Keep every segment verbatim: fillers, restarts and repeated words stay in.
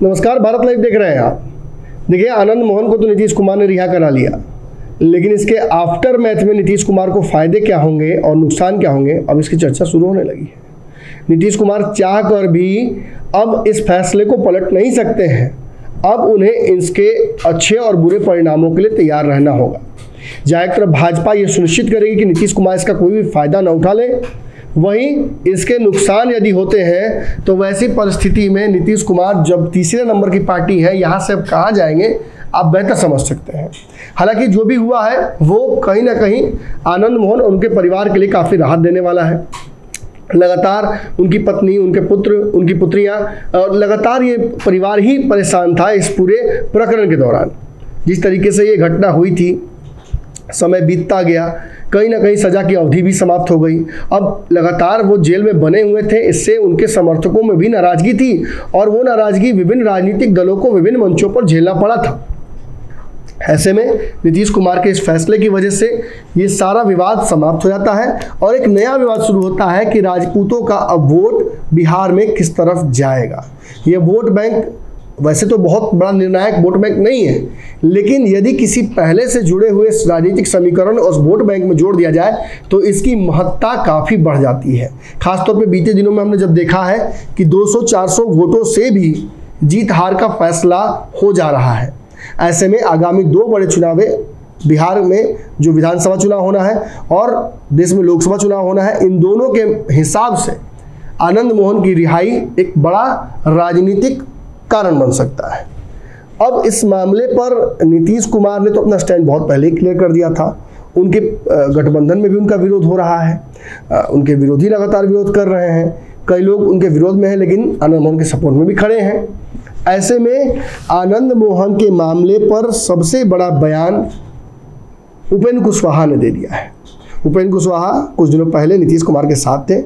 नमस्कार, भारत लाइव देख रहे हैं आप। देखिए, आनंद मोहन को तो नीतीश कुमार ने रिहा करा लिया, लेकिन इसके आफ्टर मैथ में नीतीश कुमार को फायदे क्या होंगे और नुकसान क्या होंगे, अब इसकी चर्चा शुरू होने लगी है। नीतीश कुमार चाह कर भी अब इस फैसले को पलट नहीं सकते हैं। अब उन्हें इसके अच्छे और बुरे परिणामों के लिए तैयार रहना होगा। जहाँ एक तरफ भाजपा ये सुनिश्चित करेगी कि नीतीश कुमार इसका कोई भी फायदा न उठा ले, वहीं इसके नुकसान यदि होते हैं तो वैसी परिस्थिति में नीतीश कुमार जब तीसरे नंबर की पार्टी है, यहाँ से अब कहाँ जाएंगे आप बेहतर समझ सकते हैं। हालांकि जो भी हुआ है वो कहीं ना कहीं आनंद मोहन और उनके परिवार के लिए काफ़ी राहत देने वाला है। लगातार उनकी पत्नी, उनके पुत्र, उनकी पुत्रियां और लगातार ये परिवार ही परेशान था इस पूरे प्रकरण के दौरान। जिस तरीके से ये घटना हुई थी, समय बीतता गया, कहीं ना कहीं सज़ा की अवधि भी समाप्त हो गई। अब लगातार वो जेल में बने हुए थे, इससे उनके समर्थकों में भी नाराज़गी थी और वो नाराज़गी विभिन्न राजनीतिक दलों को विभिन्न मंचों पर झेलना पड़ा था। ऐसे में नीतीश कुमार के इस फैसले की वजह से ये सारा विवाद समाप्त हो जाता है और एक नया विवाद शुरू होता है कि राजपूतों का अब वोट बिहार में किस तरफ जाएगा। ये वोट बैंक वैसे तो बहुत बड़ा निर्णायक वोट बैंक नहीं है, लेकिन यदि किसी पहले से जुड़े हुए राजनीतिक समीकरण उस वोट बैंक में जोड़ दिया जाए तो इसकी महत्ता काफ़ी बढ़ जाती है। खासतौर पे बीते दिनों में हमने जब देखा है कि दो सौ चार सौ वोटों से भी जीत हार का फैसला हो जा रहा है। ऐसे में आगामी दो बड़े चुनावें बिहार में जो विधानसभा चुनाव होना है और देश में लोकसभा चुनाव होना है, इन दोनों के हिसाब से आनंद मोहन की रिहाई एक बड़ा राजनीतिक कारण बन सकता है। अब इस मामले पर नीतीश कुमार ने तो अपना स्टैंड बहुत पहले ही क्लियर कर दिया था। उनके गठबंधन में भी उनका विरोध हो रहा है, उनके विरोधी लगातार विरोध कर रहे हैं। कई लोग उनके विरोध में हैं लेकिन आनंद मोहन के सपोर्ट में भी खड़े हैं। ऐसे में आनंद मोहन के मामले पर सबसे बड़ा बयान उपेंद्र कुशवाहा ने दे दिया है। उपेंद्र कुशवाहा कुछ दिनों पहले नीतीश कुमार के साथ थे।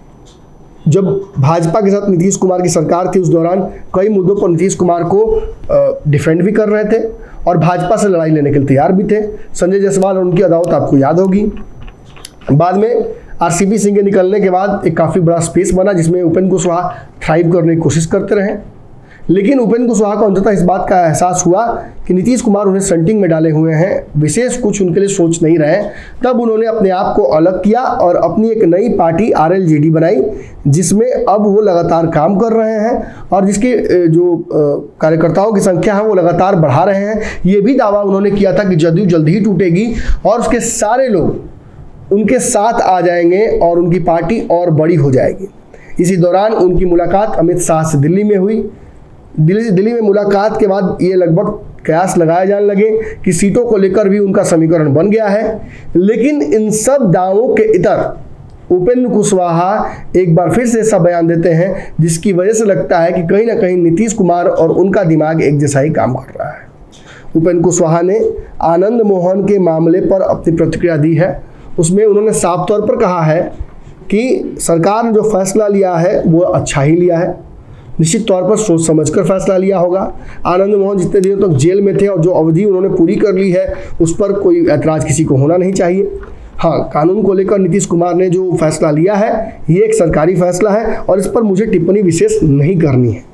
जब भाजपा के साथ नीतीश कुमार की सरकार थी, उस दौरान कई मुद्दों पर नीतीश कुमार को डिफेंड भी कर रहे थे और भाजपा से लड़ाई लेने के लिए तैयार भी थे। संजय जायसवाल और उनकी अदावत आपको याद होगी। बाद में आरसीपी सिंह के निकलने के बाद एक काफ़ी बड़ा स्पेस बना जिसमें उपेंद्र कुशवाहा थ्राइव करने की कोशिश करते रहे, लेकिन उपेंद्र कुशवाहा को अंततः इस बात का एहसास हुआ कि नीतीश कुमार उन्हें संटिंग में डाले हुए हैं, विशेष कुछ उनके लिए सोच नहीं रहे। तब उन्होंने अपने आप को अलग किया और अपनी एक नई पार्टी आरएलजेडी बनाई, जिसमें अब वो लगातार काम कर रहे हैं और जिसके जो कार्यकर्ताओं की संख्या है वो लगातार बढ़ा रहे हैं। ये भी दावा उन्होंने किया था कि जदयू जल्द ही टूटेगी और उसके सारे लोग उनके साथ आ जाएंगे और उनकी पार्टी और बड़ी हो जाएगी। इसी दौरान उनकी मुलाकात अमित शाह से दिल्ली में हुई। दिल्ली दिल्ली में मुलाकात के बाद ये लगभग कयास लगाए जाने लगे कि सीटों को लेकर भी उनका समीकरण बन गया है। लेकिन इन सब दावों के इतर उपेंद्र कुशवाहा एक बार फिर से ऐसा बयान देते हैं जिसकी वजह से लगता है कि कहीं ना कहीं नीतीश कुमार और उनका दिमाग एक जैसा ही काम कर रहा है। उपेंद्र कुशवाहा ने आनंद मोहन के मामले पर अपनी प्रतिक्रिया दी है। उसमें उन्होंने साफ तौर पर कहा है कि सरकार ने जो फैसला लिया है वो अच्छा ही लिया है, निश्चित तौर पर सोच समझकर फैसला लिया होगा। आनंद मोहन जितने दिनों तक तो जेल में थे और जो अवधि उन्होंने पूरी कर ली है उस पर कोई ऐतराज़ किसी को होना नहीं चाहिए। हाँ, कानून को लेकर नीतीश कुमार ने जो फैसला लिया है ये एक सरकारी फैसला है और इस पर मुझे टिप्पणी विशेष नहीं करनी है।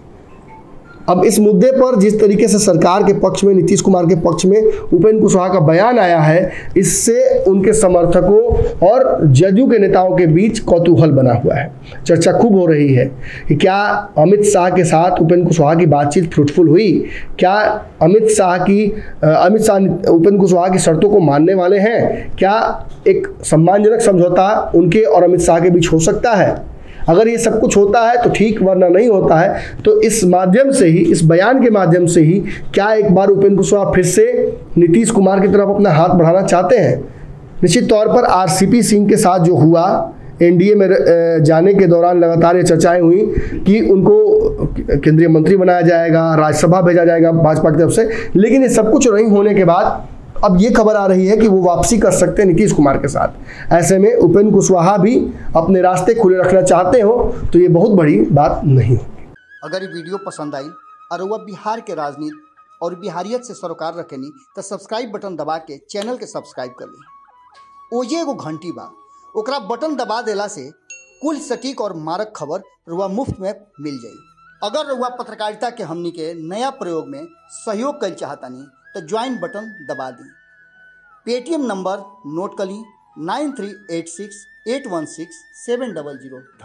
अब इस मुद्दे पर जिस तरीके से सरकार के पक्ष में, नीतीश कुमार के पक्ष में उपेंद्र कुशवाहा का बयान आया है, इससे उनके समर्थकों और जदयू के नेताओं के बीच कौतूहल बना हुआ है। चर्चा खूब हो रही है कि क्या अमित शाह के साथ उपेंद्र कुशवाहा की बातचीत फ्रूटफुल हुई, क्या अमित शाह की अमित शाह उपेंद्र कुशवाहा की शर्तों को मानने वाले हैं, क्या एक सम्मानजनक समझौता उनके और अमित शाह के बीच हो सकता है। अगर ये सब कुछ होता है तो ठीक, वरना नहीं होता है तो इस माध्यम से ही, इस बयान के माध्यम से ही क्या एक बार उपेंद्र कुशवाहा फिर से नीतीश कुमार की तरफ अपना हाथ बढ़ाना चाहते हैं। निश्चित तौर पर आरसीपी सिंह के साथ जो हुआ, एनडीए में जाने के दौरान लगातार ये चर्चाएं हुई कि उनको केंद्रीय मंत्री बनाया जाएगा, राज्यसभा भेजा जाएगा भाजपा की तरफ से, लेकिन ये सब कुछ नहीं होने के बाद अब ये खबर आ रही है कि वो वापसी कर सकते हैं नीतीश कुमार के साथ। ऐसे में उपेंद्र कुशवाहा भी अपने रास्ते खुले रखना चाहते हो तो ये बहुत बड़ी बात नहीं होगी। अगर ये वीडियो पसंद आई और वह बिहार के राजनीति और बिहारियत से सरोकार रखेनी तो सब्सक्राइब बटन दबा के चैनल के सब्सक्राइब कर ली। ओजे एगो घंटी बा, ओकरा बटन दबा देला से कुल सटीक और मारक खबर रुआ मुफ्त में मिल जाई। अगर रउआ पत्रकारिता के हमनी के नया प्रयोग में सहयोग कर चाहतानी तो ज्वाइन बटन दबा दी। पेटीएम नंबर नोट कर ली nine three eight six eight one six seven double zero.